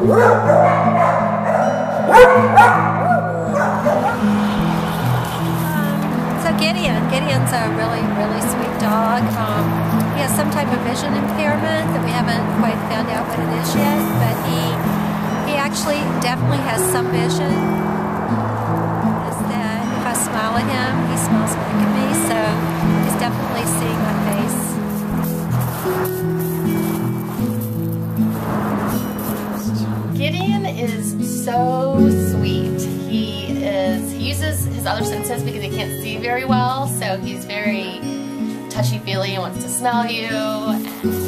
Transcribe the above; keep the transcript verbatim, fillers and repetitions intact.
So Gideon, Gideon's a really, really sweet dog. Um, he has some type of vision impairment that we haven't quite found out what it is yet, but he he actually definitely has some vision. Is that if I smile at him, he smiles back at me, so he's definitely seeing my face. Gideon is so sweet. He is he uses his other senses because he can't see very well, so he's very touchy-feely and wants to smell you and